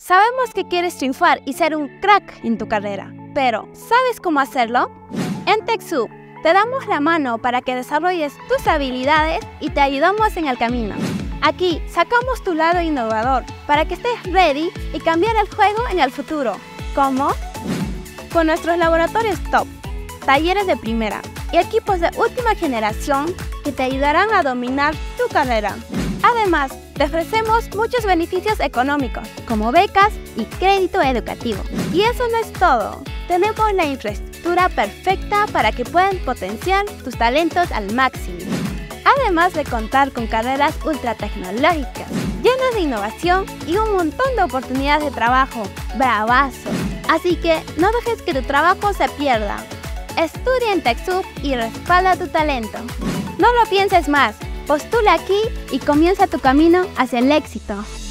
Sabemos que quieres triunfar y ser un crack en tu carrera, pero ¿sabes cómo hacerlo? En TechSoup te damos la mano para que desarrolles tus habilidades y te ayudamos en el camino. Aquí sacamos tu lado innovador para que estés ready y cambiar el juego en el futuro. ¿Cómo? Con nuestros laboratorios top, talleres de primera y equipos de última generación que te ayudarán a dominar tu carrera. Además, te ofrecemos muchos beneficios económicos, como becas y crédito educativo. Y eso no es todo. Tenemos la infraestructura perfecta para que puedan potenciar tus talentos al máximo. Además de contar con carreras ultra tecnológicas, llenas de innovación y un montón de oportunidades de trabajo. ¡Bravazo! Así que no dejes que tu trabajo se pierda. Estudia en TechSoup y respalda tu talento. No lo pienses más. Postula aquí y comienza tu camino hacia el éxito.